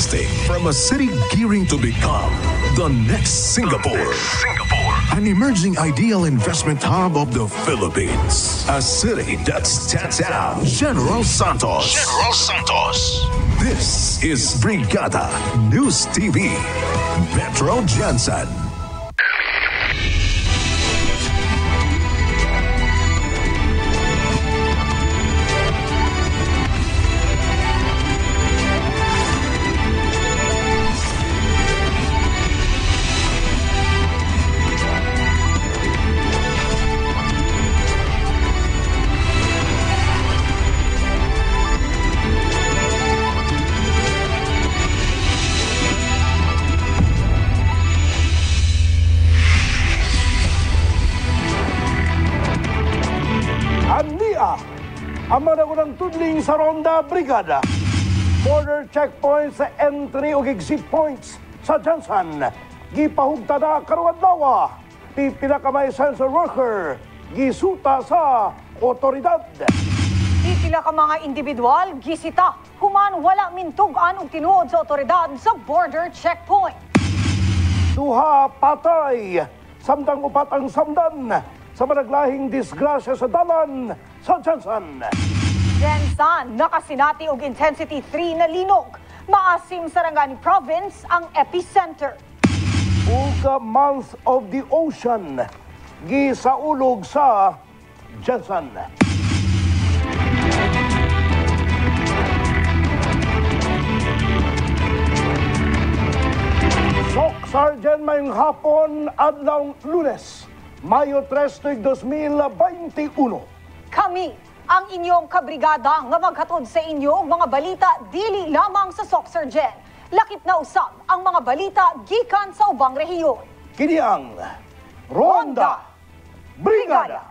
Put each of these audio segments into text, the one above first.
Broadcasting from a city gearing to become the next Singapore. An emerging ideal investment hub of the Philippines. A city that stands out. General Santos. This is Brigada News TV. Metro Jensen. Ang managunang tudling sa Ronda Brigada. Border checkpoints sa entry o exit points sa Jensen. Gipahugta na karuadlawa. Pipila ka may sensor worker. Gisuta sa otoridad. Pipila ka mga individual, gisita. Human wala mintugan og tinuod sa otoridad sa border checkpoint. Duha patay. Samdang upat ang samdan sa managlahing disgrasya sa dalan sa Jensen. Jensen, nakasinati og intensity 3 na linog. Maasim Sarangani Province ang epicenter. Uga month of the ocean. Gisaulog sa Jensen. Sok Sergeant mayong hapon adlaw Lunes. Mayo 3, 2021. Kami, ang inyong kabrigada nga maghatod sa inyo mga balita dili lamang sa Sok Sergeant. Lakip na usab ang mga balita gikan sa ubang rehiyon. Kini ang Ronda Brigada.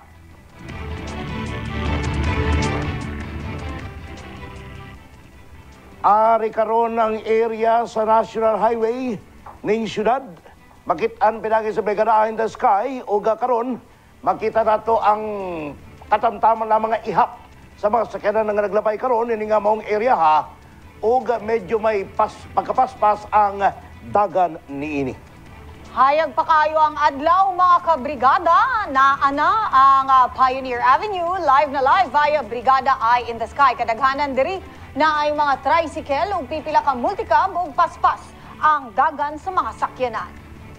Ari karon ang area sa National Highway ning syudad. Makit-an pinagi sa Brigada in the Sky o karon makita nato ang katamtaman na mga ihap sa mga sakyanan nga naglabay karon ini nga maong area ha o medyo may pagkapaspas ang dagan niini. Hayag pa kayo ang adlaw mga kabrigada na ang Pioneer Avenue live na live via Brigada Eye in the Sky. Kadaghanan diri na ay mga tricycle ug pipila ka multicab ug paspas ang dagan sa mga sakyanan.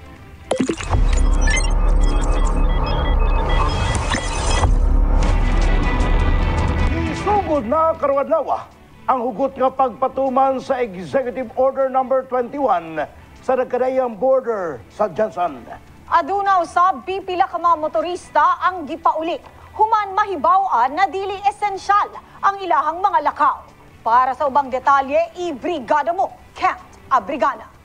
Isugod na karuadlawa ang hugot nga pagpatuman sa Executive Order number 21 sa nagkadayang border sa Jensen. Aduna usab pipila ka mga motorista ang gipauli. Human mahibaw-an na dili esensyal ang ilahang mga lakaw. Para sa ubang detalye, i-brigada mo, Kent Abrigana.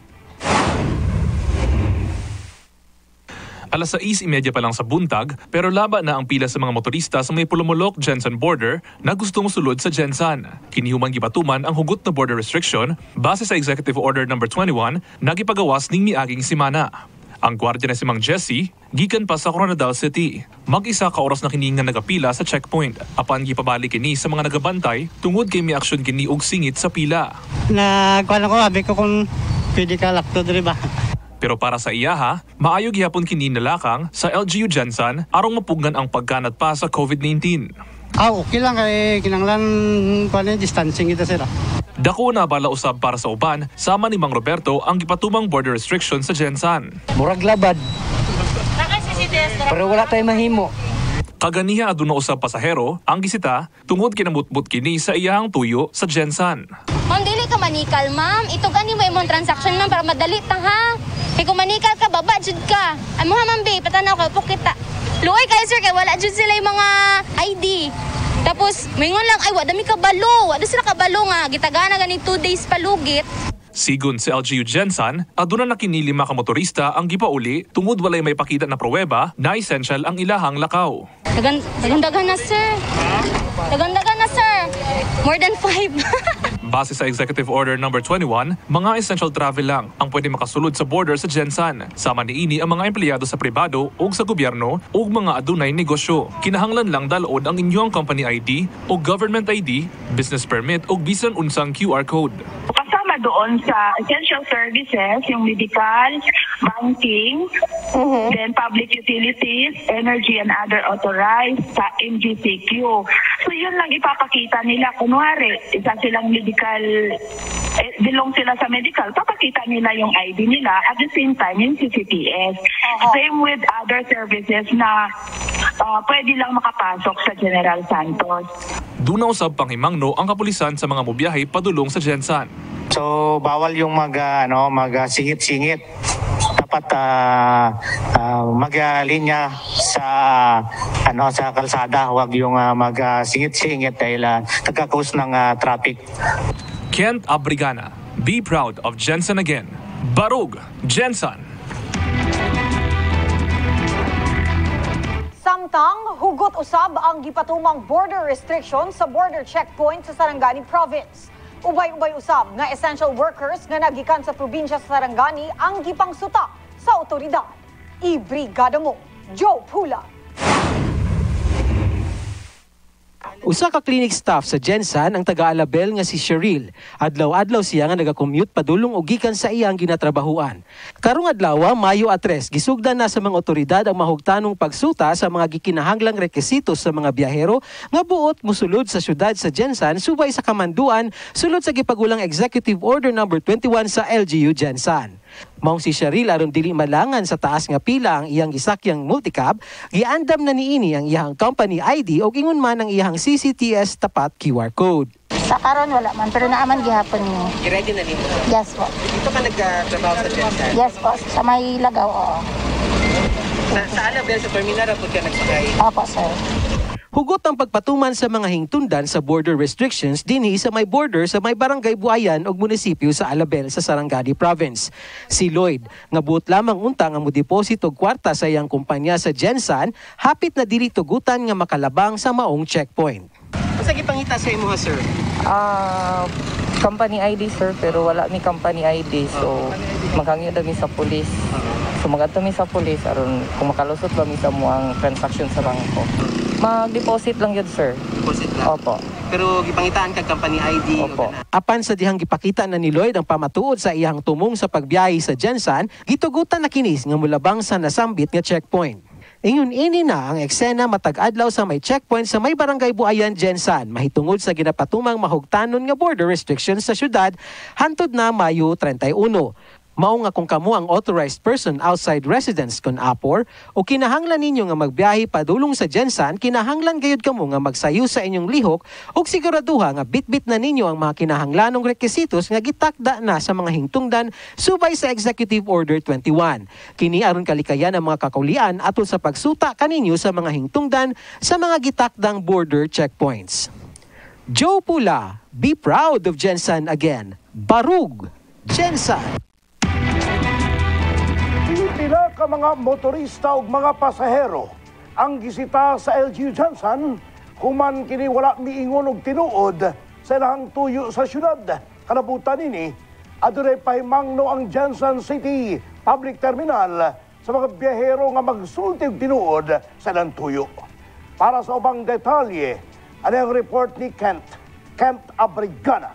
Alas 6:30 pa lang sa buntag, pero laba na ang pila sa mga motorista sa may Pulumulok-Jensen border na gusto mosulod sa Jensen. Kinihuman gipatuman ang hugot na border restriction base sa Executive Order number 21 na gipagawas ning miaging simana. Ang gwardiya na si Mang Jesse, gikan pa sa Coronadal City. Mag-isa ka oras na kini nga nagapila sa checkpoint. Apan gipabalik kini sa mga nagabantay tungod kay may aksyon kini og singit sa pila. Nagkuhan ako, sabi ko kung pwede ka lakto diri ba? Pero para sa iyaha, maayo gihapon kini nalakang sa LGU Jensen arong mapugnan ang pagkanat pa sa COVID-19. Okay lang kay kinanglan distancing kita sila. Dako na bala usab para sa uban, sama ni Mang Roberto ang gipatumang border restriction sa Jensen. Murag labad. Pero wala tayo mahimo. Kaganiha aduna usab pasahero ang gisita tungod kinamutbut kini sa iyahang tuyo sa Jensen. Ma'am, dili ka manikal, ma'am. Ito gani mo imong transaction, ma'am, para madali ta, ha? Kaya kung manikal ka, baba, jud ka. Ay mo, ma'am, babe, patanaw ka, pukita. Luoy kayo, sir, kaya wala jud sila yung mga ID. Tapos, mingon lang, ay, wadami ka balo. Wada sila ka balo nga. Gitagana gani 2 days palugit. Sigon sa LGU Jensen, aduna na kini 5 ka motorista ang gipauli tungod walay may pakita na pruweba na essential ang ilahang lakaw. Dagandagan na, sir. Dagandagan na, sir. More than 5. Base sa Executive Order number 21, mga essential travel lang ang pwede makasulod sa border sa Jensen. Sama niini ang mga empleyado sa pribado o sa gobyerno o mga adunay negosyo. Kinahanglan lang dalod ang inyong company ID o government ID, business permit o bisan unsang QR code. Kasama doon sa essential services, yung medical, banking, then public utilities, energy and other authorized sa MGCQ. So yun lang ipapakita nila. Kunwari, isa silang medical, belong sila sa medical, papakita nila yung ID nila at the same time yung CCTS. Same with other services na pwede lang makapasok sa General Santos. Doon na usab panghimangno ang kapulisan sa mga mobiyahe padulong sa Gensan. So bawal yung mag-singit-singit. Dapat maglinya sa kalsada, huwag yung mag-singit-singit dahil nagkakos ng traffic. Kent Abrigana, be proud of Gensan again. Barug, Gensan. Samtang hugot usab ang gipatumang border restriction sa border checkpoint sa Sarangani Province. Ubay-ubay usab nga essential workers nga nagikan sa probinsya sa Sarangani ang gipangsuta sa otoridad. I-brigada mo, Joe Pula. Usa ka clinic staff sa Gensan ang taga-Alabel nga si Cheryl. Adlaw-adlaw siya nga nagakommute padulong og gikan sa iyang ginatrabahuan. Karong adlaw, Mayo 3, gisugdan na sa mga otoridad ang mahugtanong pagsuta sa mga gikinahanglang rekisitos sa mga biyahero nga buot mosulod sa syudad sa Gensan subay sa kamanduan sulod sa gipagulang Executive Order No. 21 sa LGU Gensan. Maong si Cheryl aron dili malangan sa taas nga pila ang iyang gisakyang multicab, giandam na niini ang iyang company ID o ingon man ang iyang CCTS tapat QR code. Sa karon wala man, pero naaman gihapon ni. I-ready na nimo? Yes po. Dito ka nagtrabaho sa Gensan? Yes po, sa may Lagaw, oo. Sa Alabel, sa terminal, rapod ka nagsakay? Opo, sir. Hugot ang pagpatuman sa mga hingtundan sa border restrictions dinhi sa may border sa may barangay Buayan ug munisipyo sa Alabel sa Sarangani Province. Si Lloyd, nga buot lamang unta nga modeposito og kwarta sa iyang kumpanya sa Gensan, hapit na dili tugutan nga makalabang sa maong checkpoint. Asa gipangita sa imo, sir? Company ID, sir, pero wala mi company ID, so maghangyo dami sa pulis. So magadto mi sa pulis aron kung makalusot ba mi sa muang transaction sa bangko. Mag-deposit lang yun, sir. Deposit lang? Opo. Pero gipangitaan kag company ID? Opo. Apan sa dihang gipakita na ni Lloyd ang pamatuod sa iyang tumong sa pagbiyahe sa Gensan, gitugutan na kinis nga mulabang sa nasambit nga checkpoint. Ingon ini na ang eksena matag-adlaw sa may checkpoint sa may barangay Buayan, Gensan, mahitungod sa ginapatumang mahugtanon nga border restrictions sa syudad hantod na Mayo 31. Mao nga kung kamo ang authorized person outside residence kon APOR o kinahanglan ninyo nga magbiyahe padulong sa Gensan, kinahanglan gayud kamo nga magsayo sa inyong lihok ug siguraduha nga bitbit na ninyo ang mga kinahanglanong rekisitos nga gitakda na sa mga hingtungdan subay sa Executive Order 21. Kini aron kalikayan ang mga kakaulian atol sa pagsuta kaninyo sa mga hingtungdan sa mga gitakdang border checkpoints. Joe Pula, be proud of Gensan again. Barug, Gensan. Pila ka mga motorista ug mga pasahero ang gisita sa LGU Gensan human kini wala miingon og tinuod sa ilang tuyo sa syudad. Kanabutan ini adunay pahimangno ang Gensan City Public Terminal sa mga biyahero nga magsulti og tinuod sa ilang tuyo. Para sa ubang detalye, ano ang report ni Kent Abrigana.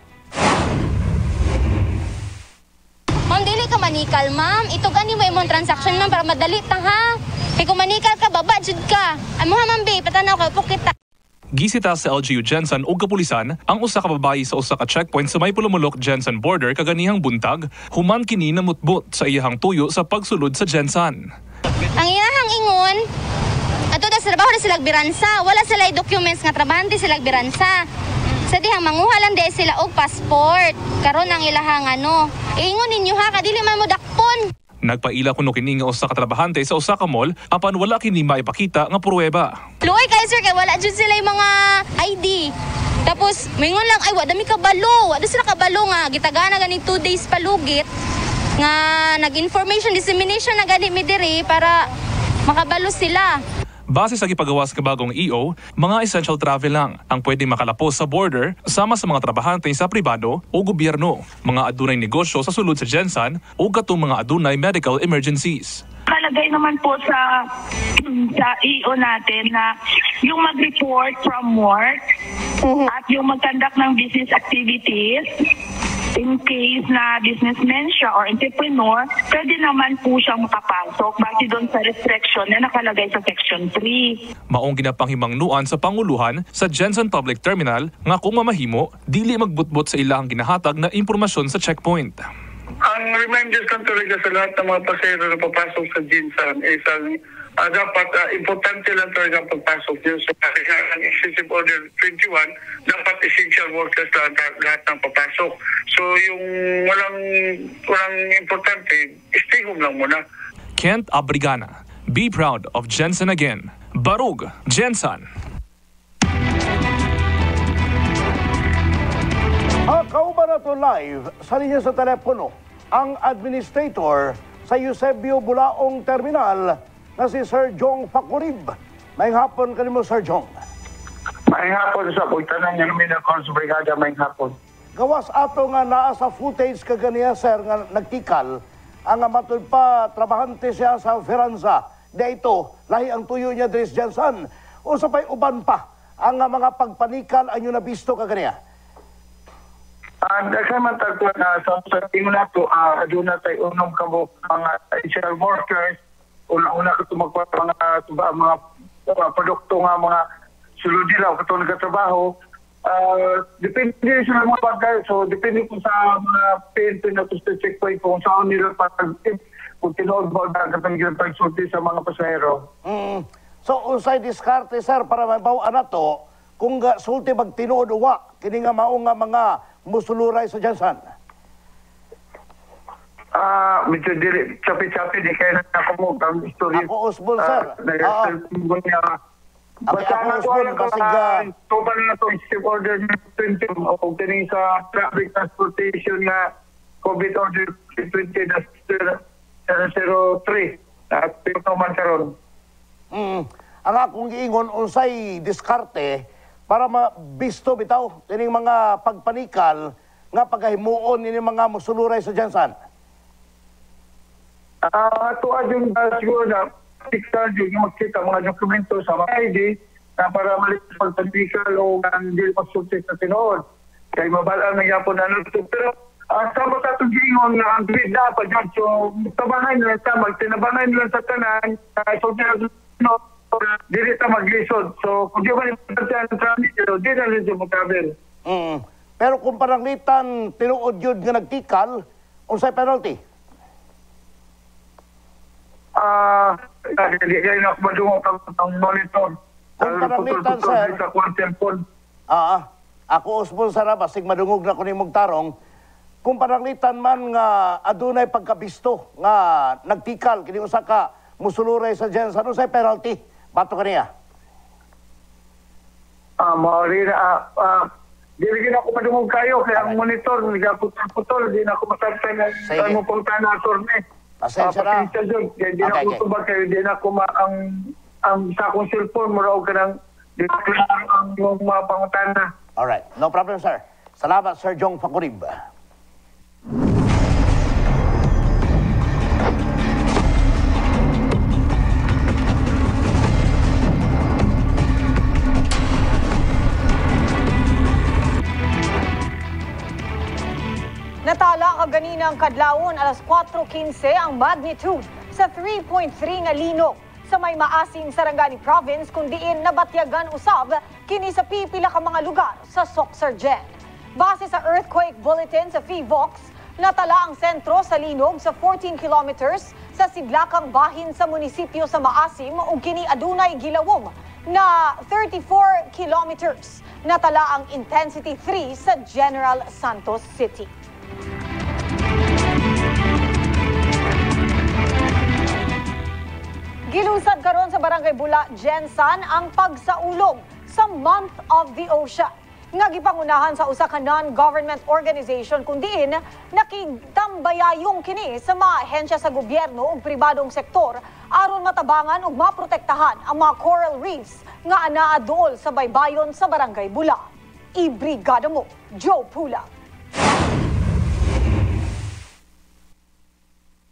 Ma'am, dili ka manikal, ma'am. Ito gani mo imong transaction, ma'am, para madali ta, ha? Kaya kung manikal ka, baba, jud ka. Amo ha, ma'am, be, patanaw ka, pukita. Gisita sa LGU Gensan ug kapulisan ang usa ka babayi sa usa ka checkpoint sa may Pulumulok Gensan border kaganihang buntag, human kini namutbot sa iyahang tuyo sa pagsulod sa Gensan. Ang iyahang ingon, ato da sa trabaho na sila biransa. Wala sila documents nga trabahante sila biransa. Sa dihang manguha lang dahil sila og passport. Karon ang ilahang Ingon ninyo ha, kadili man mo dakpon. Nagpaila kuno kini nga usa ka trabahante sa usa ka mall apan wala kini maipakita nga pruweba. Luoy kay sir kay wala jud sila yung mga ID. Tapos mingon lang ay wa dami kabalo. Wa sila kabalo nga gitagana gani 2 days palugit nga nag-information dissemination na gani mi diri para makabalo sila. Base sa gipagawas ka bagong EO, mga essential travel lang ang pwedeng makalapos sa border sama sa mga trabahante sa pribado o gobyerno, mga adunay negosyo sa sulod sa Gensan o katong mga adunay medical emergencies. Kalagay naman po sa EO natin na yung mag-report from work at yung mag-conduct ng business activities in case na businessman siya or entrepreneur, pwede naman po siyang makapasok base doon sa restriction na nakalagay sa Section 3. Maong ginapanghimangnuan sa Panguluhan sa Jensen Public Terminal nga kung mamahimo, dili magbutbot sa ilahang ginahatag na impormasyon sa checkpoint. Ang reminders lang talaga sa lahat ng mga pasahero na papasok sa Jensen is dapat importante lang talaga pagpasok nyo sa ang Executive Order 21, dapat essential workers lang lahat ng papasok. So yung walang importante, stay home lang muna. Kent Abrigana, be proud of Jensen again. Barug, Jensen. Kauban na ito live sa linya sa telepono ang administrator sa Eusebio Bulaong Terminal na si Sir Jong Fakurib. May hapon kanimo, Sir Jong. May hapon sa pagtanan niya namin ng Corps Brigada, may hapon. Gawas ato nga naa sa footage kaganiya, sir, nga nagtikal ang matod pa trabahante siya sa Firanza. Dito, lahi ang tuyo niya Dres Jensen. O sa pa'y uban pa ang mga pagpanikal ang yun na bisto kaganiya. Nagsaman tayo na sa tingin na ito, doon na tayo unong kabok mga essential workers, una-una ka ito mga produkto nga mga sulod nila, ito nagkatrabaho. Depende sa mga bagay, so depende po sa mga PNP na ito sa checkpoint kung saan nila pag-tip, kung tinood ba na katanggilan pag-sulti sa mga pasahero. So, unsay diskarte, sir, para mabawaan na to, kung sulti magtinood uwa, kini nga maong nga mga musuluray sa Jensen? Medyo dili, chapi-chapi, di kayo na ako mo ang istorya. Ako usbol, sir. Basta ako usbol, kasi tuban na ito, Executive Order 20, o tining sa traffic transportation na COVID Order 20-03, at pinutuman karon. Ang akong giingon, unsay diskarte, para mabisto bitaw kining mga pagpanikal nga pagkahimuon ini mga musuluray sa Jensen. Tuwa yung siguro na yung magkita mga dokumento sa mga ID na para malipas pagpanikal o hindi magsulti sa tinood. Kaya mabalaan na yapon na nito. Pero sabot atong gingon na ang grid dapat dyan. So tabangan nila sa magtinabangan nila sa tanan. So dili ta maglisod. So, kung di ba yung traffic, di na rin yung mag-travel. Pero kung paranglitan, tinuod yun nga nagtikal, unsay penalty? Hindi na ako madungog ang monitor. Kung paranglitan, sir, ako usbon sa rabas, sig madungog na ko ni Mugtarong, kung paranglitan man nga adunay pagkabisto nga nagtikal, kini usa ka musuluray sa Jensen, unsay penalty? Bato ka niya? Maori na, di rin ako madungog kayo, kaya ang monitor, nagaputol-putol, di na ako masartay na saan mo punta na attorney. Pasensya na. Kaya di na ako tubag kayo, di na ako ang sakong cellphone, muraw ka ng di na klaro ang mga pangutana. Alright, no problem, sir. Salamat, Sir Jong Fakurib. Natala kaganina ang kadlawon alas 4:15 ang magnitude sa 3.3 nga linog sa may Maasin, Sarangani Province kung diin nabatyagan usab kini sa pipila ka mga lugar sa Soxargen. Base sa earthquake bulletin sa PHIVOX, natala ang sentro sa linog sa 14 kilometers sa sidlakang bahin sa munisipyo sa Maasim ug kini adunay gilawom na 34 kilometers. Natala ang intensity 3 sa General Santos City. Gilusad karon sa Barangay Bula, Jensen ang pagsaulog sa Month of the Ocean. Nga gipangunahan sa usa ka non-government organization kundiin nakitambayayong kini sa mga ahensya sa gobyerno ug pribadong sektor aron matabangan ug maprotektahan ang mga coral reefs nga anaa duol sa baybayon sa Barangay Bula. Ibrigada mo, Joe Pula.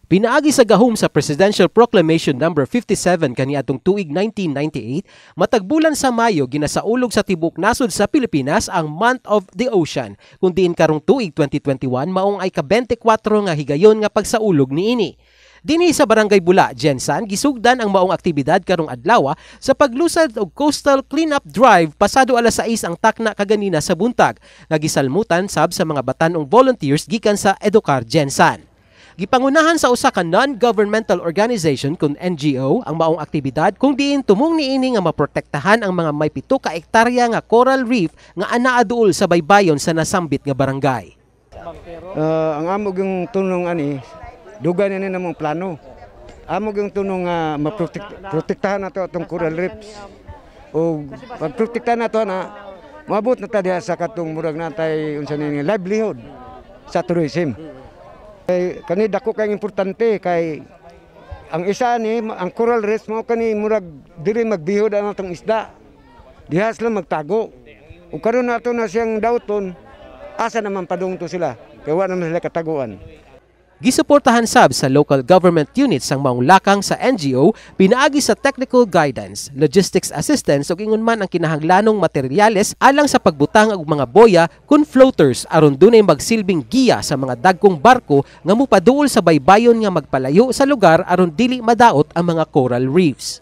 Pinaagi sa gahom sa Presidential Proclamation No. 57 kaniadtong tuig 1998, matagbulan sa Mayo ginasaulog sa tibok nasod sa Pilipinas ang Month of the Ocean, kung diin karong tuig 2021 maong ay ka-24 nga higayon nga pagsaulog niini. Dinhi sa Barangay Bula, Gensan, gisugdan ang maong aktibidad karong adlaw sa paglusad og Coastal Cleanup Drive pasado alas 6 ang takna kaganina sa buntag, nga gisalmutan sab sa mga batanong volunteers gikan sa Educar Gensan. Gipangunahan sa usa ka non-governmental organization kun NGO ang maong aktibidad kung diin tumong niini nga maprotektahan ang mga may 7 ka hektarya nga coral reef nga anaa duol sa baybayon sa nasambit nga barangay. Ang amog yung tunong ani, dugay na namang plano. Amog yung tunong nga maprotektahan nato atong coral reefs. O pagprotektahan nato na maabot na ta diha sa katong murag natay unsa ni livelihood sa tourism. Kani dako kay importante kay ang isa ni ang coral reefs mo kani murag diri magbihod ang atong isda. Diha sila magtago. Ug karon nato na siyang dauton, asa naman padungto sila. Kay wa naman sila kataguan. Gisuportahan sab sa local government units ang maong lakang sa NGO pinaagi sa technical guidance, logistics assistance ug ingon man ang kinahanglanong materyales alang sa pagbutang og mga boya kun floaters aron dunay magsilbing giya sa mga dagkong barko nga mopaduol sa baybayon nga magpalayo sa lugar aron dili madaot ang mga coral reefs.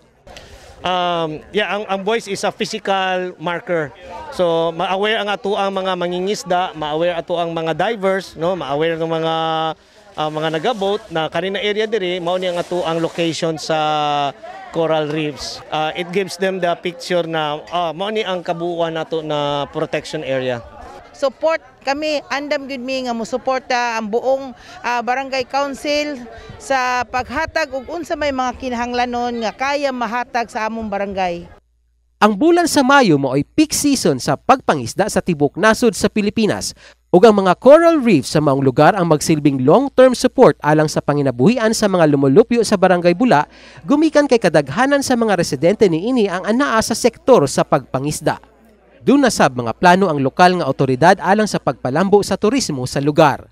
Ang voice is a physical marker. So ma-aware ang ato ang mga mangingisda, ma-aware ato ang mga divers, no, ma-aware ng mga nagabot na kanina area diri mao ni ang ato ang location sa coral reefs. It gives them the picture na mao ni ang kabuuan nato na protection area. Support kami, andam gud mi nga mosuporta ang buong barangay council sa paghatag og unsa may mga kinahanglanon nga kaya mahatag sa among barangay. Ang bulan sa Mayo mo ay peak season sa pagpangisda sa tibok nasod sa Pilipinas. Ug ang mga coral reefs sa maong lugar ang magsilbing long-term support alang sa panginabuhian sa mga lumulupyo sa Barangay Bula, gumikan kay kadaghanan sa mga residente niini ang anaa sa sektor sa pagpangisda. Doon na sab mga plano ang lokal nga otoridad alang sa pagpalambo sa turismo sa lugar.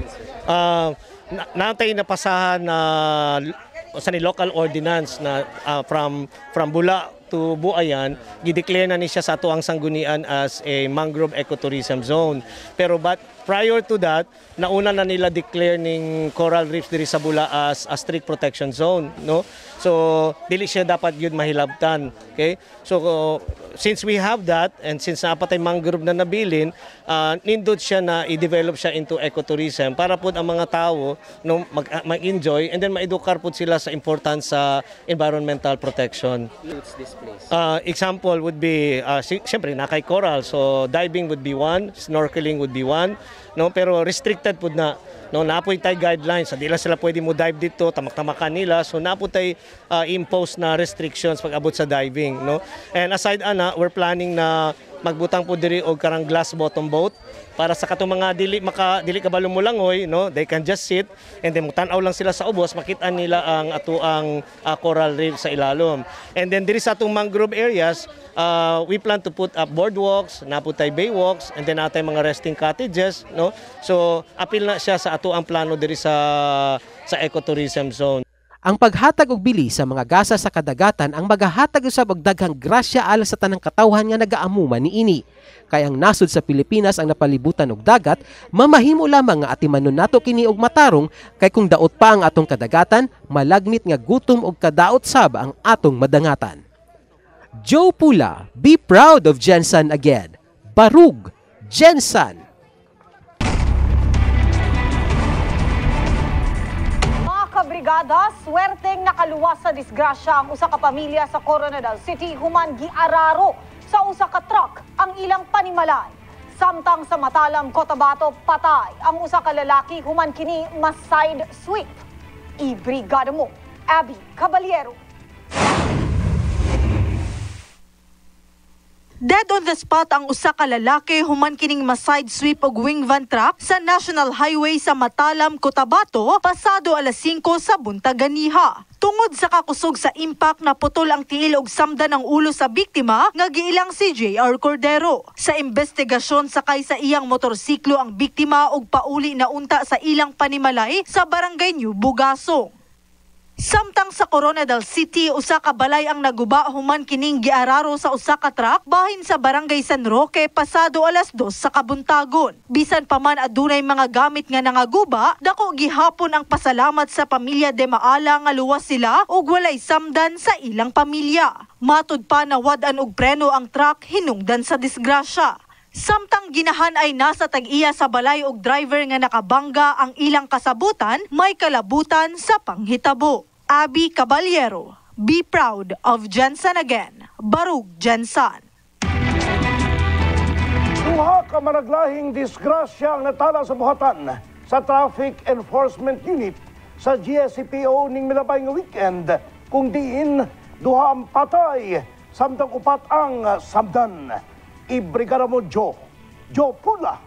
Natay napasahan na sa local ordinance na from Bula to Buayan, gideclare na ni siya sa ato ang sanggunian as a mangrove ecotourism zone. Pero prior to that, nauna na nila declare ning coral reefs diri sa Bula as a strict protection zone, no? So dili siya dapat yun mahilabtan, okay? So since we have that and since napatay mangrove na nabilin, nindot siya na i-develop siya into ecotourism para pud ang mga tao no mag-enjoy and then maedukar pud sila sa importance sa environmental protection. Example would be siyempre nakay coral, so diving would be one, snorkeling would be one, no, pero restricted pud na, no, napoy tay guidelines, di lang sila pwede mo dive dito, tamak-tamakan nila, so napoy tay impose na restrictions pag abot sa diving, no. And aside ana, we're planning na magbutang po diri og karang glass bottom boat para sa katong mga dili ka ba lumulangoy, no, they can just sit and then tan-aw lang sila sa ubos, makita nila ang ato ang coral reef sa ilalom. And then diri sa atong mangrove areas, we plan to put up boardwalks, naputay baywalks, and then natay mga resting cottages, no. So apil na siya sa ato ang plano diri sa ecotourism zone. Ang paghatag og bili sa mga gasa sa kadagatan ang magahatag usab og daghang grasya alang sa tanang katawhan nga nagaamuman niini. Kay ang nasod sa Pilipinas ang napalibutan og dagat, mamahimo lamang nga atimanon nato kini og matarong kay kung daot pa ang atong kadagatan, malagmit nga gutom og kadaot sab ang atong madangatan. Joe Pula, be proud of Gensan again. Barug, Gensan. Kabrigada, swerteng nakaluwas sa disgrasya ang usa ka pamilya sa Coronadal City human giararo sa usa ka truck ang ilang panimalay. Samtang sa Matalam, Cotabato, patay ang usa ka lalaki human kini mas side sweep. Ibrigada mo, Abby Caballero. Dead on the spot ang usa ka lalaki human kining ma-side sweep og wing van truck sa National Highway sa Matalam, Cotabato pasado alas 5 sa buntag ganiha. Tungod sa kakusog sa impact na putol ang tiil og samdan ang ulo sa biktima nga giilang si J.R. Cordero. Sa investigasyon sakay sa iyang motorsiklo ang biktima og pauli na unta sa ilang panimalay sa Barangay New Bugasong. Samtang sa Coronadal City, usa ka balay ang naguba human kining giararo sa usa ka truck bahin sa Barangay San Roque pasado alas 2 sa kabuntagon. Bisan pa man adunay mga gamit nga nangaguba, dako gihapon ang pasalamat sa pamilya De Maala nga luwas sila ug walay samdan sa ilang pamilya. Matud pa na wad-an og preno ang truck hinungdan sa disgrasya. Samtang ginahan ay nasa tag-iya sa balay og driver nga nakabangga ang ilang kasabutan, may kalabutan sa panghitabo. Abby Caballero, be proud of Jensen again. Barug Jensen. Duha ka managlahing disgrasya ang natala sa buhatan sa Traffic Enforcement Unit sa GSCPO ning milabay nga weekend, kung diin duha ang patay samtang upat ang samdan. Ibrigada mo Joe Pula.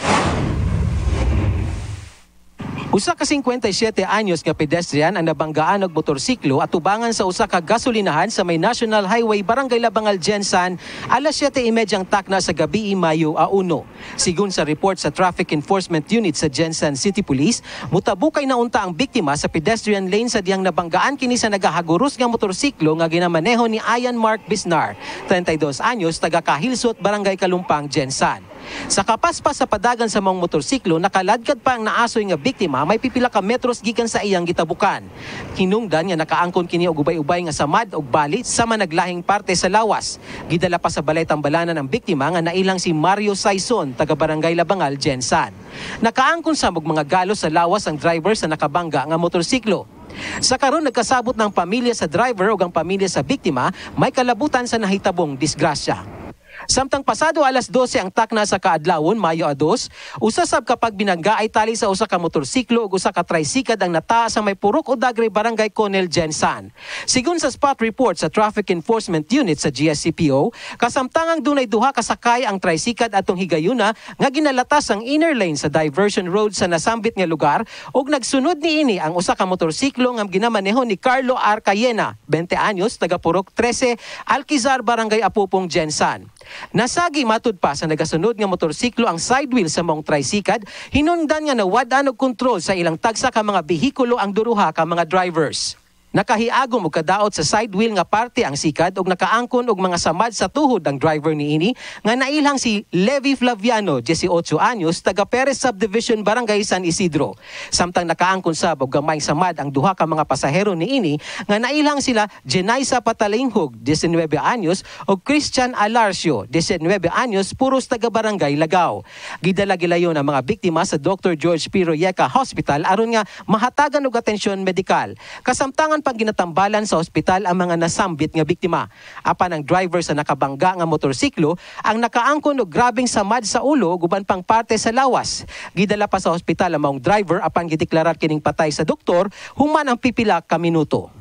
Usa ka 57 anyos nga pedestrian ang nabanggaan og motorsiklo at tubangan sa usa ka gasolinahan sa may National Highway Barangay Labangal, Jensan, alas 7:30 ang takna sa gabi Mayo 1. Sigun sa report sa Traffic Enforcement Unit sa Jensan City Police, mutabukay na unta ang biktima sa pedestrian lane sa diyang nabanggaan kini sa nagahaguros nga motorsiklo nga ginamaneho ni Ian Mark Bisnar, 32 anyos, taga Kahilsot, Barangay Kalumpang, Jensan. Sa kapaspas sa padagan sa mga motorsiklo, nakaladkad pa ang naasoy nga biktima may pipila ka metros gikan sa iyang gitabukan. Hinungdan nga nakaangkon kini og ubay-ubay nga samad og balit sa managlahing parte sa lawas. Gidala pa sa balay tambalanan ang biktima nga nailang si Mario Saison, taga Barangay Labangal, Jensan. Nakaangkon sa mga galos sa lawas ang driver sa nakabangga nga motorsiklo. Sa karon nagkasabot ng pamilya sa driver ug ang pamilya sa biktima may kalabutan sa nahitabong disgrasya. Samtang pasado alas 12 ang takna sa kaadlawon, Mayo 2, usa sab kapag binangga ay tali sa usa ka motorsiklo ug usa ka tricycle ang nataa sa may Purok o Dagre, Barangay Conel, Jensan. Sigun sa spot report sa Traffic Enforcement Unit sa GSCPO, kasamtangang dunay duha ka sakay ang tricycle atong higayuna nga ginalatas ang inner lane sa diversion road sa nasambit nga lugar ug nagsunod niini ang usa ka motorsiklo nga ginamaneho ni Carlo R. Cayena, 20 anyos, taga Purok 13, Alquizar, Barangay Apupong, Jensan. Nasagi matud pa sa nagasunod nga motorsiklo ang side wheel sa mong tricycle, hinungdan nga nawad-an og kontrol sa ilang tagsa ka mga behikulo ang duruha ka mga drivers. Nakahiagom og kadaot sa side wheel nga parte ang sikad ug nakaangkon og mga samad sa tuhod ang driver niini nga nailhang si Levi Flaviano, 18 anyos, taga Perez Subdivision, Barangay San Isidro. Samtang nakaangkon sab og gamay samad ang duha ka mga pasahero niini nga nailhang sila Jenaisa Patalinghog, 19 anyos, ug Christian Alarcio, 19 anyos, puros taga Barangay Lagaw. Gidala gilayon ang mga biktima sa Dr. George P. Royeca Hospital aron nga mahatagan og atensyon medikal. Kasamtangan pang ginatambalan sa ospital ang mga nasambit nga biktima. Apan ang driver sa nakabangga nga motorsiklo ang nakaangkon og grabeng samad sa ulo guban pang parte sa lawas. Gidala pa sa ospital ang maong driver apan gideklarar kining patay sa doktor human ang pipila ka minuto.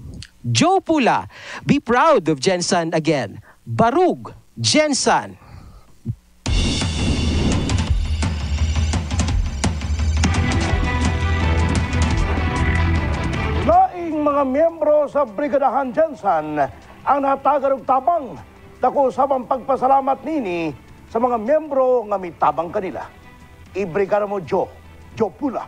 Joe Pula, be proud of Jensen again. Barug Jensen. Mga miyembro sa Brigadahan Jensen ang natagan og tabang. Dako sabang pagpasalamat nini sa mga miyembro nga mitabang kanila. Ibrigada mo Joe Pula.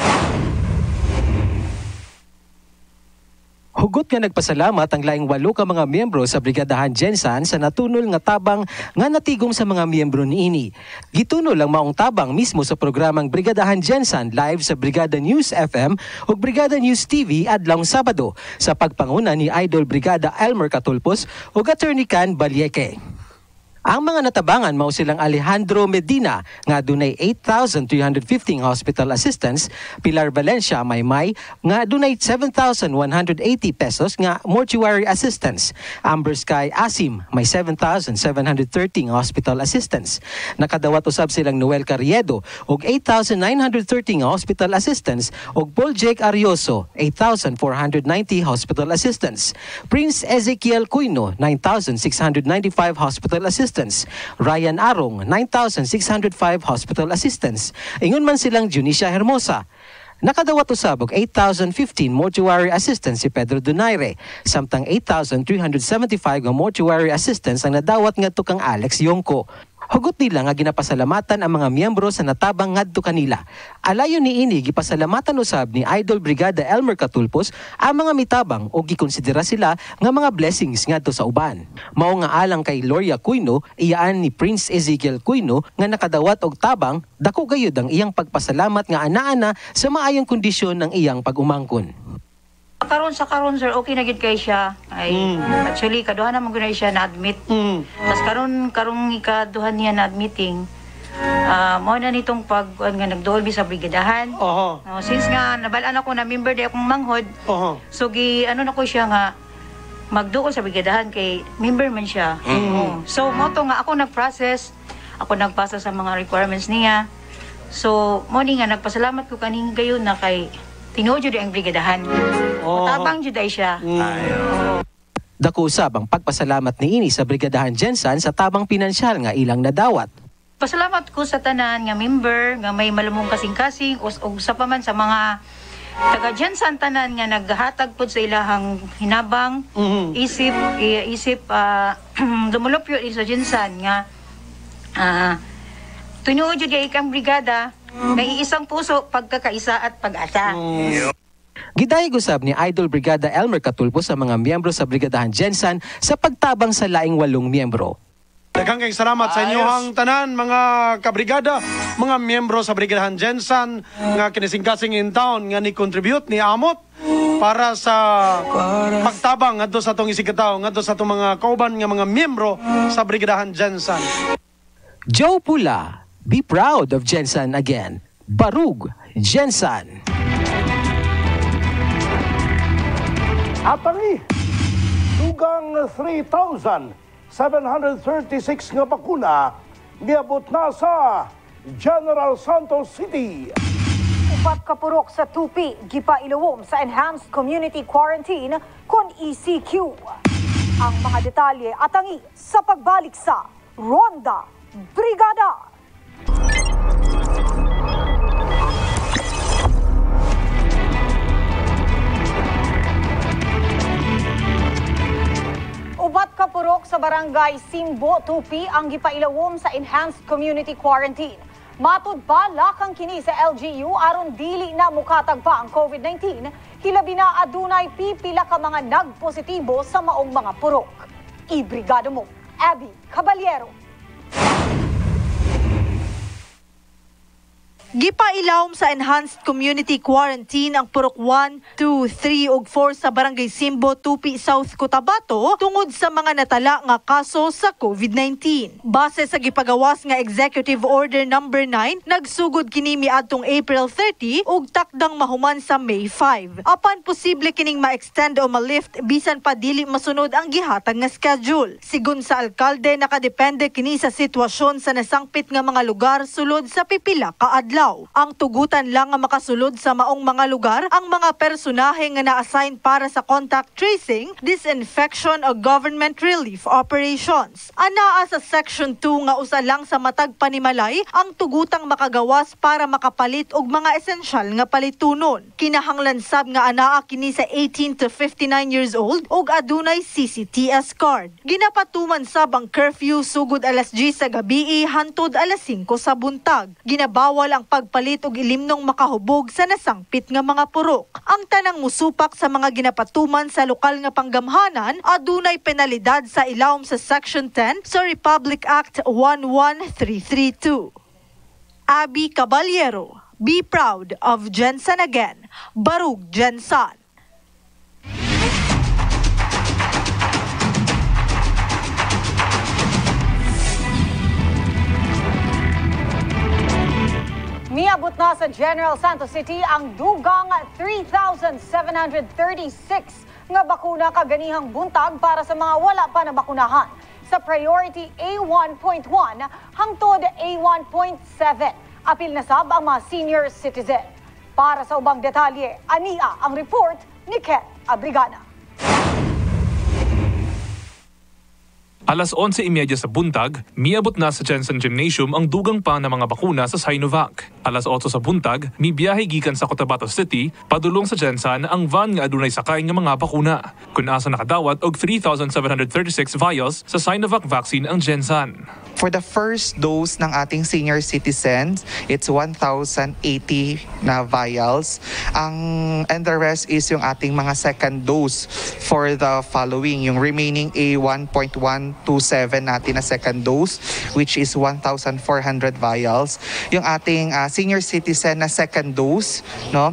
Hugot nga nagpasalamat ang laing 8 ka mga miyembro sa Brigadahan Jensen sa natunol nga tabang nga natigom sa mga miyembro niini. Gitunol ang maong tabang mismo sa programang Brigadahan Jensen live sa Brigada News FM ug Brigada News TV adlawng Sabado sa pagpanguna ni Idol Brigada Elmer Catulpos ug Attorney Can Balieque. Ang mga natabangan mao silang Alejandro Medina nga dunay 8,315 hospital assistance, Pilar Valencia Maymay nga dunay 7,180 pesos nga mortuary assistance, Amber Sky Asim may 7,713 hospital assistance. Nakadawat usab silang Noel Carriedo og 8,913 hospital assistance ug Paul Jake Arioso 8,490 hospital assistance. Prince Ezekiel Cuyno 9,695 hospital assistance assistants. Ryan Arong, 9,605 hospital assistants. Ingon man silang Junicia Hermosa. Nakadawat usab og 8,015 mortuary assistants si Pedro Donaire, samtang 8,375 nga mortuary assistants ang nadawat ngadto kang Alex Yongko. Hugot nila nga ginapasalamatan ang mga miyembro sa natabang ngadto kanila. Alayon niini gipasalamatan usab ni Idol Brigada Elmer Catulpos ang mga mitabang o gikonsidera sila nga mga blessings ngadto sa uban. Mao nga alang kay Loria Cuyno, iyaan ni Prince Ezekiel Cuyno nga nakadawat og tabang, dako gayud ang iyang pagpasalamat nga ana-ana sa maayong kondisyon ng iyang pag-umangkon. Karon sir, okay na gid kay siya. Actually kaduha na man gyud siya na admit. Tas karong ikaduha niya na admitting. Mao na nitong pag nga nagdolbi sa brigadahan. Since nga nabalaan ako na member di akong manghod. So ano na ko siya nga magduol sa brigadahan kay member man siya. So mo to nga ako nag-process, ako nagpasa sa mga requirements niya. So mo ni nga nagpasalamat ko kaning gayon na kay tinuod jud ang brigadahan. Tabang jud ay siya. Dako usab ang pagpasalamat niini sa Brigadahan Jensan sa tabang pinansyal nga ilang nadawat. Pasalamat ko sa tanan nga member nga may malumong kasing-kasing o sa paman sa mga taga Jensan tanan nga naghatag pod sa ilahang hinabang, isip dumulupyo sa Jensan nga tinuod jud kay ikang brigada nga iisang puso, pagkakaisa at pag-asa. Gidayeg usab ni Idol Brigada Elmer Catulpos sa mga miyembro sa Brigadahan Jensan sa pagtabang sa laing 8 miyembro. Daghang kay salamat sa inyohang tanan mga kabrigada, mga miyembro sa Brigadahan Jensan nga kinising-kasing in town nga ni-contribute ni Amot para sa pagtabang ngadto sa atong isigataw ngadto sa atong mga kauban nga mga miyembro sa Brigadahan Jensan. Joe Pula, be proud of Jensan again. Barug Jensan. Atangi, dugang 3,736 nga bakuna niabot na sa General Santos City. Upat ka purok sa tupi, gipailuwom sa Enhanced Community Quarantine kon ECQ. Ang mga detalye atangi sa pagbalik sa Ronda Brigada. Upat ka purok sa barangay Simbo, Tupi ang gipailawom sa Enhanced Community Quarantine. Matud pa lakang kini sa LGU aron dili na mukatag pa ang COVID-19, hilabi na adunay pipila ka mga nagpositibo sa maong mga purok. Ibrigado mo, Abby Caballero. Gipailawom sa Enhanced Community Quarantine ang purok 1, 2, 3 ug 4 sa Barangay Simbo, Tupi, South Cotabato tungod sa mga natala nga kaso sa COVID-19. Base sa gipagawas nga Executive Order No. 9, nagsugod kini miadtong April 30 ug takdang mahuman sa May 5. Apan posible kining ma-extend o ma-lift bisan pa dili masunod ang gihatag nga schedule. Sigun sa alkalde, nakadepende kini sa sitwasyon sa nasangpit nga mga lugar sulod sa pipila ka adlaw. Ang tugutan lang nga makasulod sa maong mga lugar ang mga personahe nga na-assign para sa contact tracing, disinfection o government relief operations. Anaa sa Section 2 nga usa lang sa matag panimalay ang tugutang makagawas para makapalit og mga esensyal nga palitunon. Kinahanglan sab nga anaa kini sa 18 to 59 years old ug adunay CCTS card. Ginapatuman sab ang curfew sugod alas 10 sa gabi hantod alas 5 sa buntag. Ginabawal ang pagpalit og ilimnong makahubog sa nasangpit nga mga purok. Ang tanang musupak sa mga ginapatuman sa lokal nga panggamhanan adunay penalidad sa ilawom sa Section 10 sa Republic Act 11332. Abby Caballero, be proud of Jensan again. Barug Jensan. Miabot na sa General Santos City ang dugang 3,736 nga bakuna kaganihang buntag para sa mga wala pa na bakunahan sa Priority A1.1 hangtod A1.7. Apil na sab ang mga senior citizen. Para sa ubang detalye, ania ang report ni Ken Abrigana. Alas 11:30 sa buntag, miabot na sa Jensen Gymnasium ang dugang pa ng mga bakuna sa Sinovac. Alas 8 sa buntag, mi biyahe gikan sa Cotabato City, padulong sa Jensen ang van nga adunay sakay nga mga bakuna. Kun asa nakadawat og 3,736 vials sa Sinovac vaccine ang Jensen. For the first dose ng ating senior citizens, it's 1,080 na vials. And the rest is yung ating mga second dose for the following. Yung remaining A1.127 natin na second dose, which is 1,400 vials. Yung ating senior citizen na second dose, no,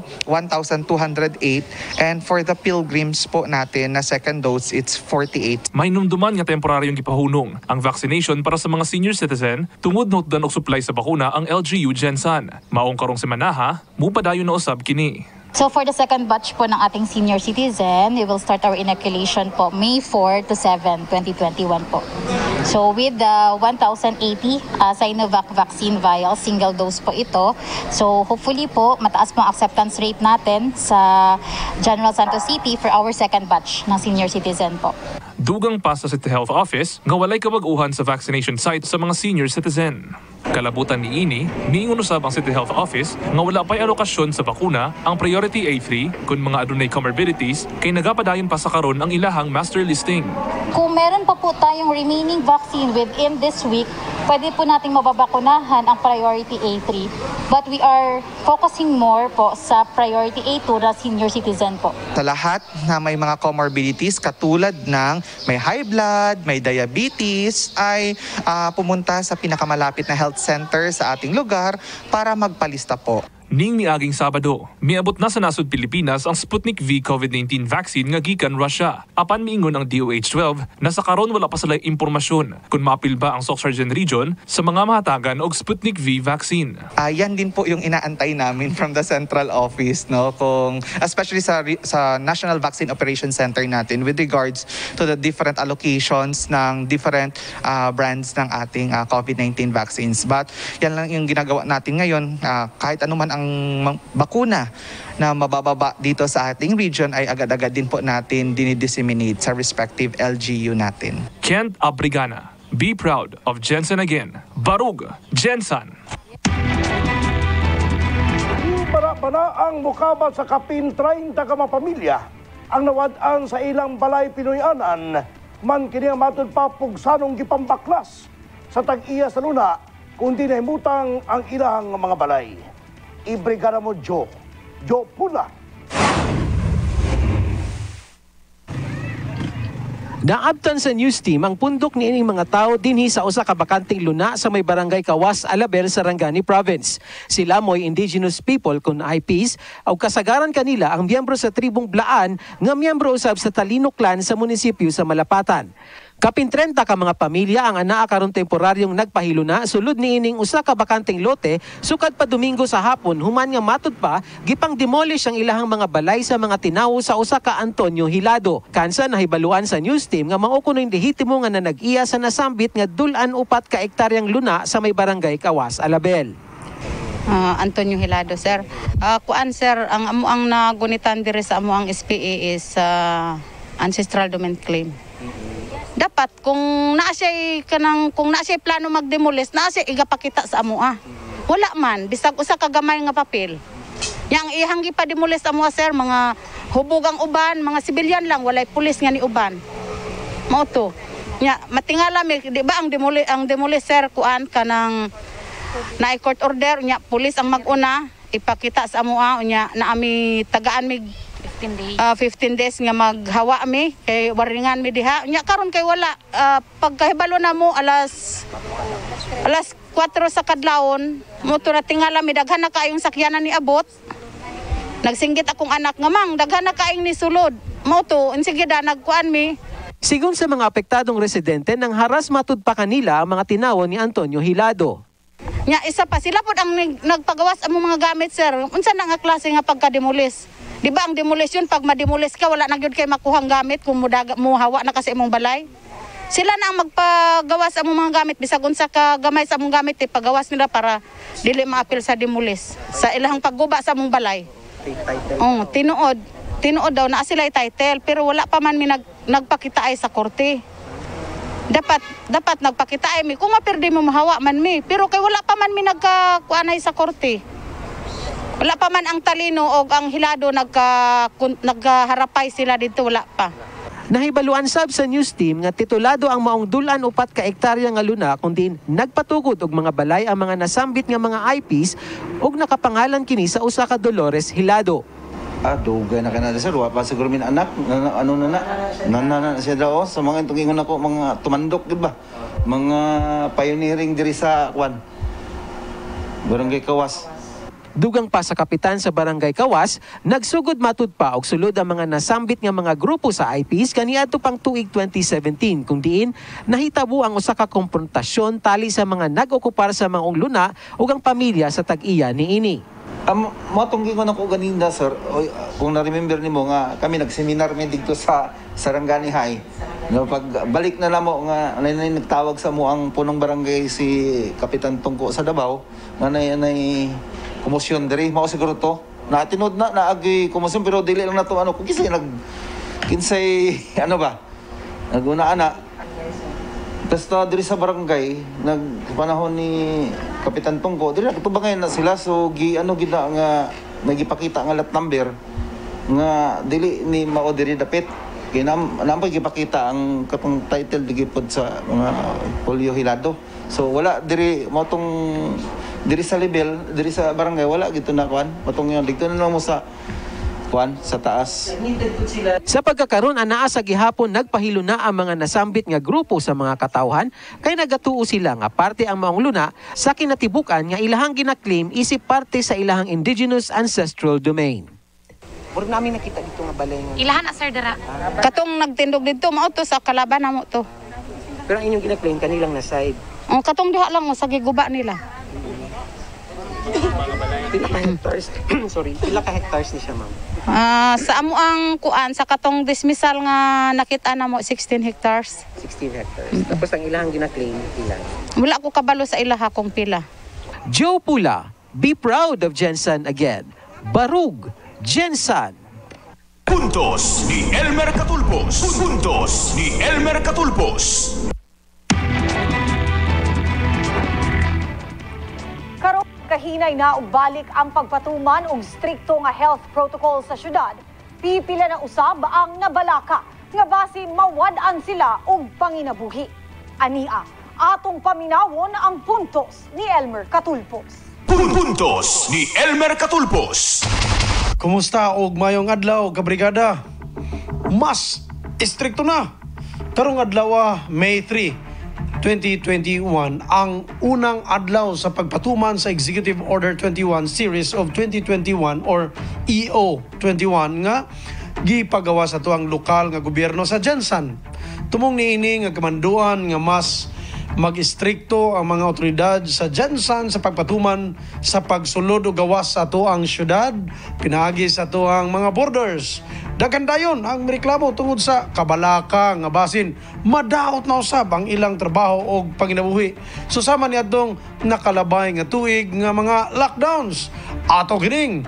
1,208. And for the pilgrims po natin na second dose, it's 48. May numduman nga temporaryong gipahunong ang vaccination para sa mga senior citizen tungod notdan og supply sa bakuna ang LGU Jensen. Maong karong semanaha, mupadayon na usab kini. So for the second batch po ng ating senior citizen, we will start our inoculation po May 4 to 7, 2021 po. So with the 1,080 Sinovac vaccine vials, single dose po ito. So hopefully po mataas po ang acceptance rate natin sa General Santos City for our second batch ng senior citizen po. Dugang pa sa City Health Office nga walay kabag-uhan sa vaccination site sa mga senior citizen. Kalabutan ni ini, miingon usab ang City Health Office nga wala pa'y alokasyon sa bakuna ang Priority A3 kung mga adunay comorbidities kay nagapadayon pa sa karon ang ilahang master listing. Kung meron pa po tayong remaining vaccine within this week, pwede po nating mababakunahan ang Priority A3. But we are focusing more po sa Priority A2 na senior citizen po. Sa lahat na may mga comorbidities katulad ng may high blood, may diabetes, ay pumunta sa pinakamalapit na health center sa ating lugar para magpalista po. Ning niaging Sabado, miabot na sa nasod Pilipinas ang Sputnik V COVID-19 vaccine nga gikan Russia. Apan miingon ang DOH-12 na sa karon wala pa sila impormasyon kung maapil ba ang Sorsogon Region sa mga mahatagan og Sputnik V vaccine. Yan din po yung inaantay namin from the central office, no, kung especially sa National Vaccine Operations Center natin with regards to the different allocations ng different brands ng ating COVID-19 vaccines. But yan lang yung ginagawa natin ngayon, kahit anuman ang bakuna na mabababa dito sa ating region ay agad-agad din po natin dinidisseminate sa respective LGU natin. Kent Abrigana, be proud of Jensen again. Barug, Jensen. Para ang mukabat sa kapin 30 ka mga pamilya ang nawad-an sa ilang balay Pinoyanan man kini ang matud papugsanong gipambaklas sa tag-iya sa luna kundi nahimutang ang ilang mga balay. Ibrigada mo Jo Pula. Naabtan sa news team ang pundok ni ining mga tao dinhi sa usa ka bakanting luna sa may barangay Kawas, Alabel, Sarangani Province. Sila mo'y indigenous people kun IPs o kasagaran kanila ang miyembro sa tribong Blaan nga miyembro usab sa Talino Clan sa munisipyo sa Malapatan. Kapin 30 ka mga pamilya ang anaa karon temporaryong nagpahiluna sulod ni ining usa ka bakanting lote sukad pa Domingo sa hapon human nga matud pa gipang demolish ang ilahang mga balay sa mga tinawo sa usa ka Antonio Hilado. Kansa nahibaluan sa news team nga mao kunoy lehitimo nga nanag-iya sa nasambit nga dulan 4 ka ektaryang luna sa may barangay Kawas, Alabel. Antonio Hilado, sir. Kuan sir, ang nagunitan dire sa amo ang SPA is ancestral domain claim. Dapat kung naa siya plano magdemolish, naa siya igapakita sa amoa. Wala man, bisag usa ka gamay nga papel. Yang ihang gipa-demolish amoa sir, mga hubugang uban, mga sibilyan lang, walay pulis nga ni uban. Mao to. Nya matingala mi di ba ang demolish sir kuan kanang na court order nya pulis ang maguna ipakita sa amoa nya naami tagaan mi 15 days nga maghawa mi kay waringan mi diha nya karon kay wala pagkahibalo na mo alas 4 sa kadlawon mo to na tingala mi daghan na kaayong sakyanan ni abot nagsinggit akong anak nga mang daghan na kaayong ni sulod mo to insige da nagkuan mi. Sigon sa mga apektadong residente nang haras matud pa kanila ang mga tinawo ni Antonio Hilado. Nya isa pa sila pod ang nagpagawas ang mga gamit sir unsa na nga klase nga pagka-demolish. Di ba ang demolition pag ma-demolish ka wala na gyud kay makuhang gamit kung muhawa na kasi imong balay. Sila na ang magpagawas sa among mga gamit bisag unsa ka gamay sa among gamit pagawas nila para dili maapil sa demolish sa ilahang pagguba sa among balay. Tinuod daw na sila title pero wala pa man mi nagpakita ay sa korte. dapat nagpakita mi kung mapirdi mo mahawa man mi, pero kay wala pa man mi nagkakuanay sa korte. Wala pa man ang talino o ang hilado nagharapay sila dito, wala pa. Nahibaluan sab sa news team nga titulado ang maong dulan upat ka hektarya nga luna kundi nagpatugod og mga balay ang mga nasambit nga mga IPs ug nakapangalan kini sa usa ka Dolores Hilado. Dugay na kanada sir, wa pa siguro min anak ano na siya daw sa mga tungingon ako mga tumandok di ba? Mga pioneering diri sa kwan. Barangay Kawas. Dugang pa sa kapitan sa Barangay Kawas, nagsugod matud pa og sulod ang mga nasambit nga mga grupo sa IPs kaniadto pang tuig 2017 kung diin nahitabo ang usa ka konfrontasyon tali sa mga nag-okupar sa maong luna ug ang pamilya sa tag-iya niini. Matunggi ko na ko ganinda sir, kung na-remember nimo nga kami nag-seminar mi dito sa Sarangani High. No, pag balik na namo nga nagtawag sa mo ang punong barangay si Kapitan Tungko sa Davao nga nay komosyon diri mao siguro to. Natinod na naagi komosyon pero dili lang nato ano kung kinsay ano ba? Naguna ana. Basta diri sa barangay nagpanahon ni Kapitan Tungko dili natubangay na sila so gina nga nagipakita nga lot number nga dili ni mao diri dapit kay nampay gipakita ang katong title digipod sa mga Polio Hilado. So wala diri mo tong diri sa level diri sa barangay wala gito na kwan patong yon dito na mo sa kwan sa taas. Sa pagkakaroon anaa sa gihapon nagpahilo na ang mga nasambit nga grupo sa mga katawhan kay nagatuo sila nga parte ang maong luna sa kinatibukan nga ilahang ginaklaim isip parte sa ilahang indigenous ancestral domain. Puro namin nakita dito nga balay nga. Ilahan na sir dara. Katong nagtindog dito mao to sa kalaban namo to. Pero ang inyong ginaklaim kanilang na side. Katong diha lang mo sa giguba nila. Pila ka hectares? Sorry, pila ka hectares ni siya, ma'am? Sa amo ang kuan sa katong dismissal nga nakita na mo 16 hectares. 16 hectares. Tapos ang ilahang gina-claim pila? Wala ko kabalo sa ilaha kung pila. Joe Pula, be proud of Jensan again. Barug, Jensan. Puntos ni Elmer Catulpos. Puntos ni Elmer Catulpos. Kahinay na og balik ang pagpatuman og strikto nga health protocol sa syudad. Pipila na usab ang nabalaka nga base mawad-an sila og panginabuhi. Ania, atong paminawon ang puntos ni Elmer Catulpos. Puntos ni Elmer Catulpos. Kumusta og mayong adlaw kabrigada? Mas istrikto na. Karong adlaw May 3 2021 ang unang adlaw sa pagpatuman sa Executive Order 21 Series of 2021 or EO 21 nga gipagawa sa tuang lokal nga gobyerno sa Jensan. Tumong niini nga kamanduan nga mas mag-istrikto ang mga otoridad sa Jensan sa pagpatuman sa pagsulod o gawas sa tuang syudad, pinaagi sa tuang mga borders. Daghan dayon ang reklamo tungod sa kabalaka nga basin madaot na usab ang ilang trabaho o panginabuhi. Susama niadtong nakalabay nga tuig nga mga lockdowns. Ato kining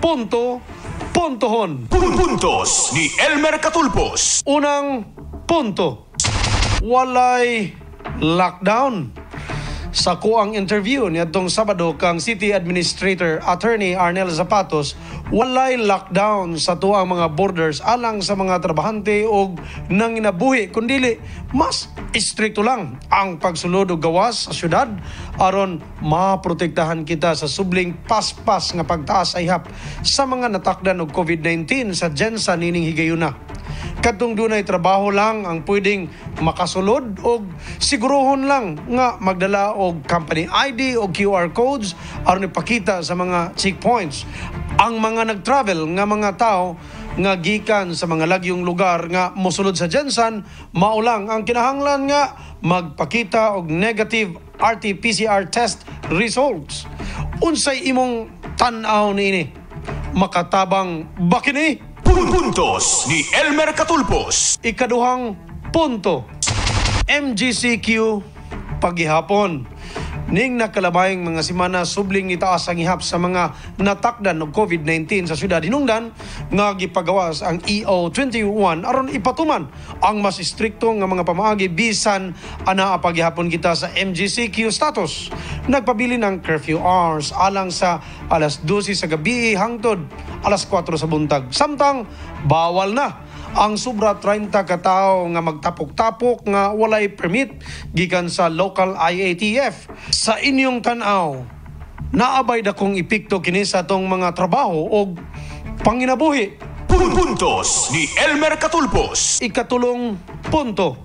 puntohon. Puntos ni Elmer Catulpos. Unang punto. Walay lockdown. Sa kuang interview niadtong Sabado kang City Administrator Attorney Arnel Zapatos, walay lockdown sa tuang mga borders alang sa mga trabahante o nanginabuhi kundili mas istrikto lang ang pagsulod o gawas sa syudad aron maprotektahan kita sa subling paspas nga pagtaas ayhap sa mga natakdan og COVID-19 sa Jensan nining higayuna. Kadtong dunay trabaho lang ang pwedeng makasulod o sigurohon lang nga magdala og company ID o QR codes aron ipakita sa mga checkpoints. Ang mga nag-travel nga mga tao nga gikan sa mga lagyong lugar nga mosulod sa Jensan, mao lang ang kinahanglan nga magpakita og negative RT-PCR test results. Unsay imong tan-aw niini? Makatabang ba kini? Puntos ni Elmer Catulpos. Ikaduhang punto, MGCQ paghihapon. ning nakalabayng mga semana subling itaas ang ihap sa mga natakdan og COVID-19 sa syudad hinungdan nga gipagawas ang EO21 aron ipatuman ang mas istrikto nga mga pamaagi bisan ana paghihapon kita sa MGCQ status. Nagpabili ng curfew hours alang sa alas 12 sa gabi hangtod alas 4 sa buntag. Samtang bawal na ang sobra 30 ka tawo nga magtapok-tapok nga walay permit gikan sa local IATF. Sa inyong tan-aw, naabay dakong ipikto kini sa atong mga trabaho o panginabuhi. Puntos ni Elmer Catulpos. Ikatulong punto.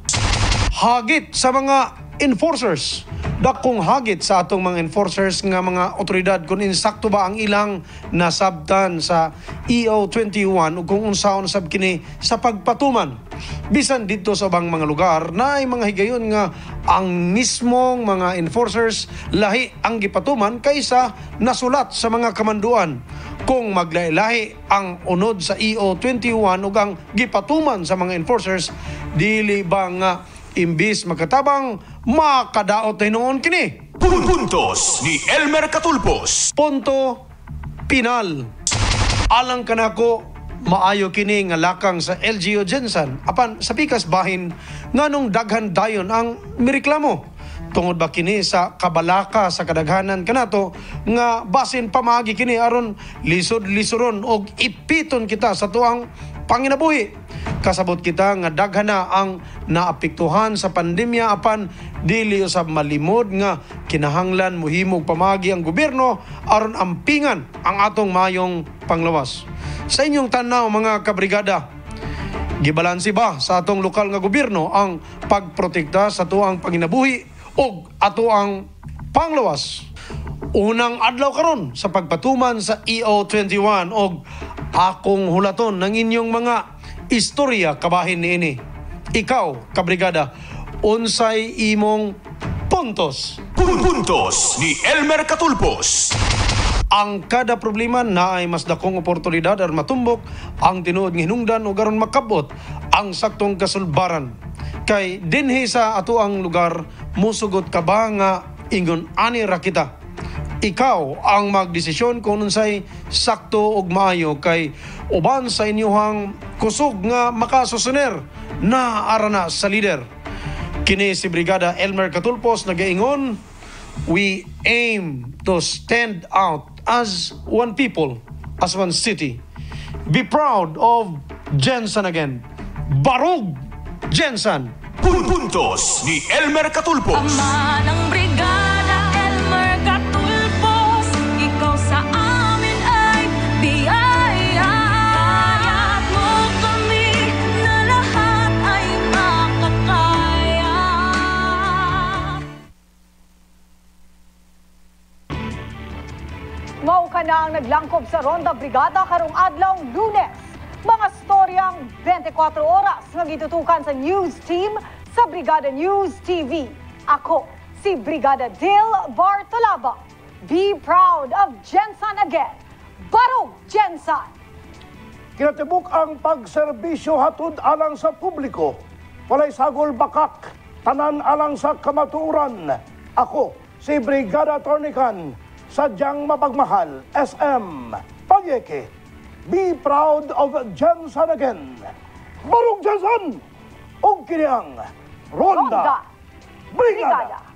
Hagit sa mga enforcers. Dakong hagit sa atong mga enforcers nga mga otoridad kung insakto ba ang ilang nasabtan sa EO21 o kung unsaon sab kini sa pagpatuman. Bisan dito sa bang mga lugar na ay mga higayon nga ang mismong mga enforcers lahi ang gipatuman kaysa nasulat sa mga kamanduan. Kung maglahi-lahi ang unod sa EO21 ug ang gipatuman sa mga enforcers, dili ba nga imbis makatabang makadaot noon kini. Puntos ni Elmer Catulpos. Punto pinal. Alang kanako maayo kini nga lakang sa LGU Gensan apan sa pikas bahin nganong daghan dayon ang mireklamo. Tungod ba kini sa kabalaka sa kadaghanan kanato nga basin pamagi kini aron lisod-lisoron og ipiton kita sa tuang panginabuhi. Kasabot kita nga daghan na ang naapektuhan sa pandemya apan dili usab malimod nga kinahanglan mohimog pamagi ang gobyerno aron ampingan ang atong mayong panglawas. Sa inyong tanaw mga kabrigada, gibalansi ba sa atong lokal nga gobyerno ang pagprotekta sa tuang panginabuhi o ato ang panglawas? Unang adlaw karon sa pagpatuman sa EO21 og akong hulaton ng inyong mga istorya kabahin niini. Ikaw, kabrigada, unsay imong puntos? Puntos ni Elmer Catulpos. Ang kada problema na ay mas dakong oportunidad aron matumbok ang tinuod nga hinungdan o garon makabot ang saktong kasulbaran. Kay dinhi sa ato ang lugar musugot ka ba nga ingon ani ra kita. Ikaw ang magdesisyon kung unsay sakto ug maayo kay uban sa inyohang kusog nga makasusuner na arana sa leader. Kini si Brigada Elmer Catulpos nagaingon, we aim to stand out as one people, as one city. Be proud of Gensan again. Barug Gensan. Puntos ni Elmer Catulpos. Ama ng Brigada Elmer Catulpos, ikaw sa amin ay biyaya. Kaya't mo kami na lahat ay makakaya. Mao ka na ang naglangkob sa Ronda Brigada karong adlaw Lunes. Mga storyang 24 oras nga gitutukan sa news team sa Brigada News TV. Ako, si Brigada Dil Bartolaba. Be proud of Gensan again. Barog Gensan! Kinatibuk ang pagserbisyo hatod alang sa publiko. Walay sagol bakak, tanan alang sa kamatuoran. Ako, si Brigada Tornican, sadyang mapagmahal, SM Palyeke. Be proud of Gensan again. Barog Gensan! O kiniang Ronda Brigada.